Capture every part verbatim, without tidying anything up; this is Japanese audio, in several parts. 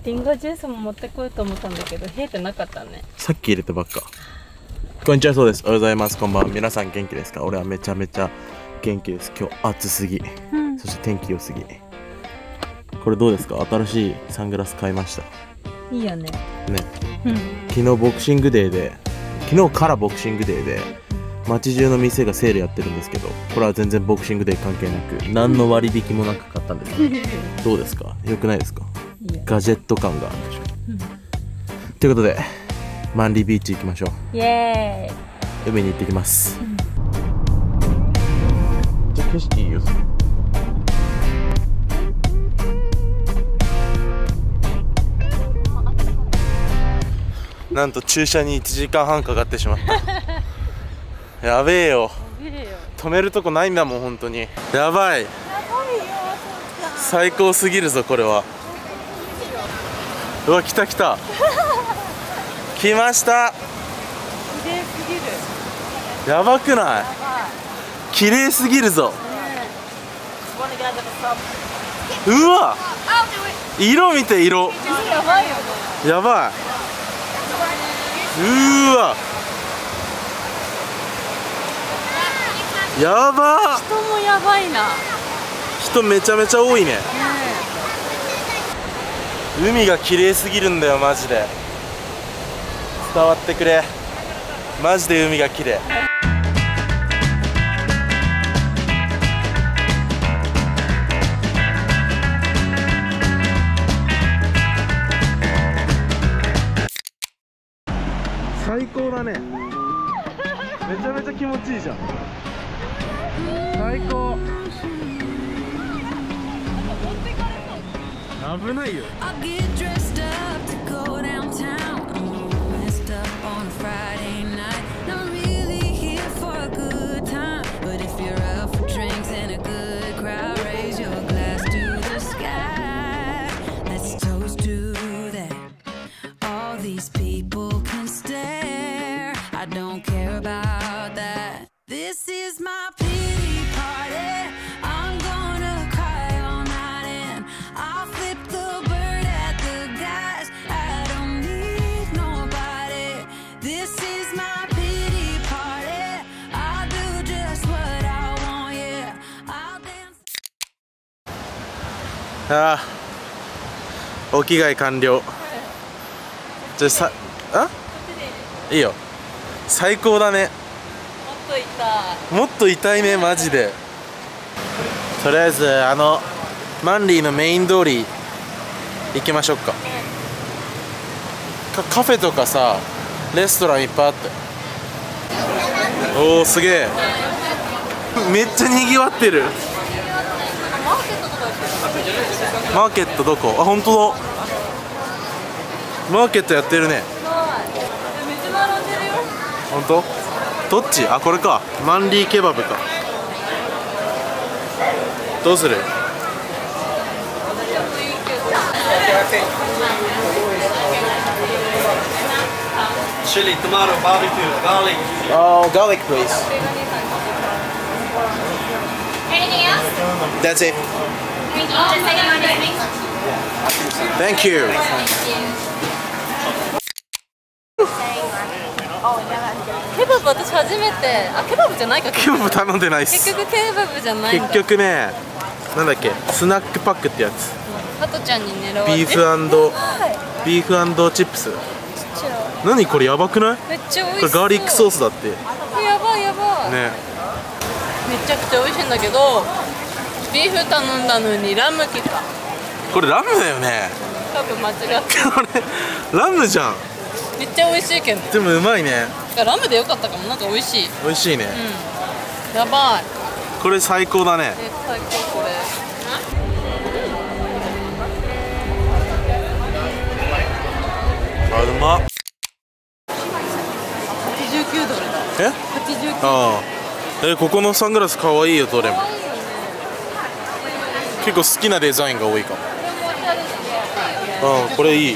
リンゴジュースも持ってこようと思ったんだけど冷えてなかったね。 さっき入れたばっか。こんにちは、そうです。おはようございます。こんばんは。皆さん元気ですか？俺はめちゃめちゃ元気です。今日暑すぎ、うん、そして天気良すぎ。これどうですか？新しいサングラス買いました。 いいよね。 ね、うん、昨日ボクシングデーで昨日からボクシングデーで街中の店がセールやってるんですけど、これは全然ボクシングデー関係なく何の割引もなく買ったんです、ね、どうですか？良くないですか？いいガジェット感があるでしょ、うん、ということでマンリービーチ行きましょう。 イエーイ。 海に行ってきます、うん、じゃあ景色いいよ。なんと駐車にいちじかんはんかかってしまったやべえよ、止めるとこないんだもん本当に。やばい、最高すぎるぞこれは。うわ、来た来た来ました。 綺麗すぎる。 やばくない？綺麗すぎるぞ。うわ、色見て、色やばいよね。 やばい。うーわ、やば。 人もやばいな。 人めちゃめちゃ多いね。海が綺麗すぎるんだよマジで。伝わってくれ、マジで海が綺麗。最高だね。めちゃめちゃ気持ちいいじゃん。最高。危ないよ。ああ、お着替え完了。じゃあさ、あ？いいよ。最高だね。 もっと痛い。 もっと痛いねマジで。とりあえずあのマンリーのメイン通り行きましょうか。かカフェとかさ、レストランいっぱいあって。おお、すげえ。めっちゃにぎわってる。マーケットどこ？あ、本当だ。マーケットやってるね。本当？どっち？あ、これか。マンリーケバブか。どうする？ Chili, tomato, barbecue, garlic. Oh, garlic, please. Anything else? That's it. Thank you. Thank you. ケバブ私初めて、あ、ケバブじゃないか。 ケバブ頼んでないっす。 結局ケバブじゃないんだ。 結局ね、なんだっけ、スナックパックってやつ。 ハトちゃんに狙われて。 ビーフ&ビーフ&チップス。何これやばくない？ めっちゃ美味しそう。 これガーリックソースだって。 やばいやばい。 ね。 めちゃくちゃ美味しいんだけど、ビーフ頼んだのにラム来た。 これラムだよね。 多分間違ってる。 これラムじゃん。 めっちゃ美味しいけど。 でもうまいね。 ラムでよかったかも。なんか美味しい。 美味しいね。 うん。やばい。 これ最高だね。 え、最高これ。 あ、うまっ。 はちじゅうきゅうドルだ。 え？ はちじゅうきゅう。 ああ。え、ここのサングラス可愛いよどれも。結構好きなデザインが多いかも。ああ、これいい。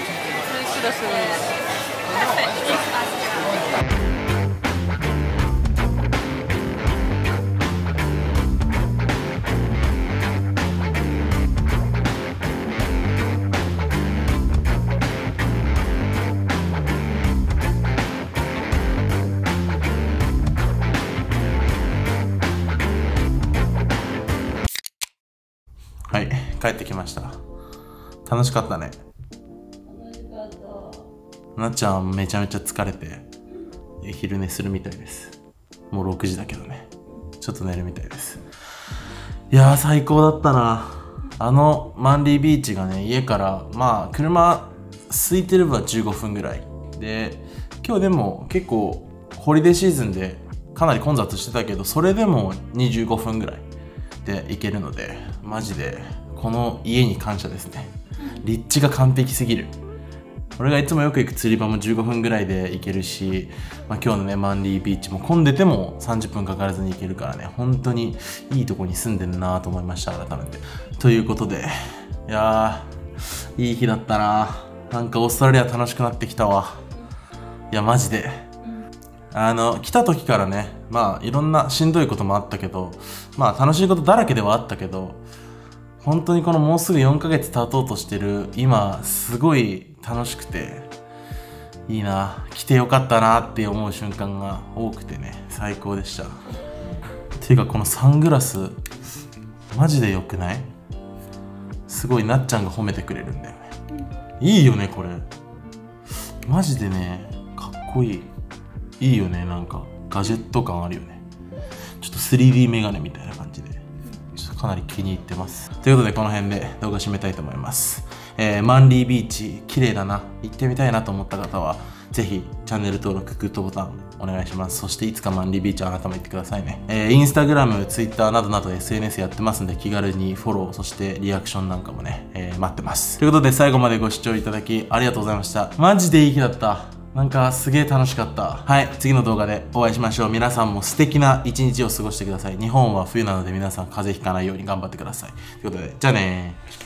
帰ってきました。楽しかったね。なっちゃんめちゃめちゃ疲れて昼寝するみたいです。もうろくじだけどね、ちょっと寝るみたいです。いやー最高だったな。あのマンリービーチがね、家からまあ車空いてればじゅうごふんぐらいで、今日でも結構ホリデーシーズンでかなり混雑してたけど、それでもにじゅうごふんぐらいで行けるので、マジでこの家に感謝ですね。立地が完璧すぎる。俺がいつもよく行く釣り場もじゅうごふんぐらいで行けるし、まあ、今日のねマンリービーチも混んでてもさんじゅっぷんかからずに行けるからね、本当にいいとこに住んでるなと思いました、改めて。ということで、いやーいい日だったな。なんかオーストラリア楽しくなってきたわ。いやマジであの来た時からね、まあいろんなしんどいこともあったけど、まあ楽しいことだらけではあったけど、本当にこのもうすぐよんかげつ経とうとしてる今、すごい楽しくていいな、来てよかったなって思う瞬間が多くてね、最高でした。ていうかこのサングラスマジで良くない？すごいなっちゃんが褒めてくれるんだよね。いいよねこれ、マジでねかっこいい。いいよね、なんかガジェット感あるよね。ちょっと スリーディー メガネみたいな感じで、ちょっとかなり気に入ってます。ということでこの辺で動画締めたいと思います。えー、マンリービーチ綺麗だな、行ってみたいなと思った方はぜひチャンネル登録、グッドボタンお願いします。そしていつかマンリービーチあなたも行ってくださいね。えー、インスタグラム、ツイッターなどなど エスエヌエス やってますんで、気軽にフォロー、そしてリアクションなんかもね、えー、待ってます。ということで最後までご視聴いただきありがとうございました。マジでいい日だった。なんかすげえ楽しかった。はい、次の動画でお会いしましょう。皆さんも素敵な一日を過ごしてください。日本は冬なので皆さん風邪ひかないように頑張ってください。ということで、じゃあねー。